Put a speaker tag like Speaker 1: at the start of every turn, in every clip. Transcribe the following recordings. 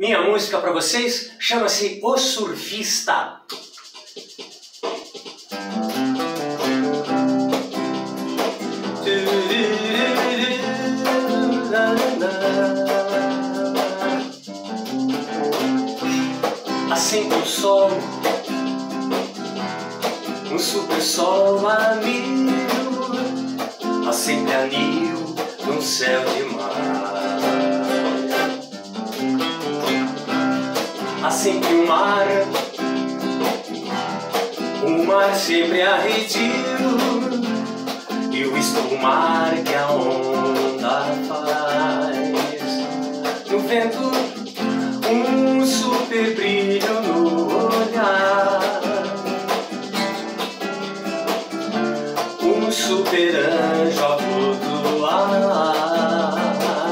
Speaker 1: Minha música para vocês chama-se O Surfista. Acende o sol, um super sol a mil, há sempre anil num céu de mar. Há sempre um mar sempre arredio, e o espumar que a onda faz. No vento, um super brilho no olhar, um super anjo a flutuar,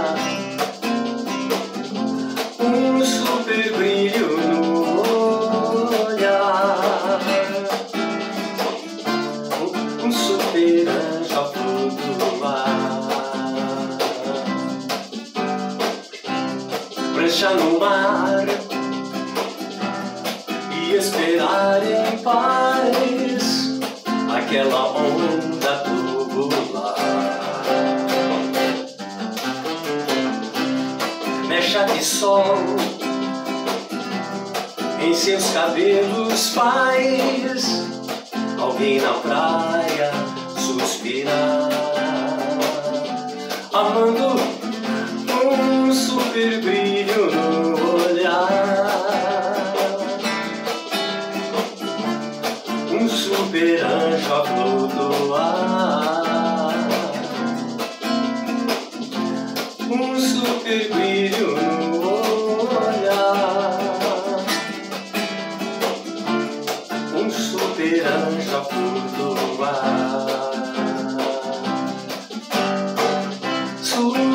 Speaker 1: um super brilho no olhar, um super anjo a flutuar. Prancha no mar e esperar em paz aquela onda tubular. Mecha de sol em seus cabelos faz alguém na praia suspirar, amando um super brilho no olhar, um super anjo a flutuar, um super brilho no olhar, um super anjo a flutuar.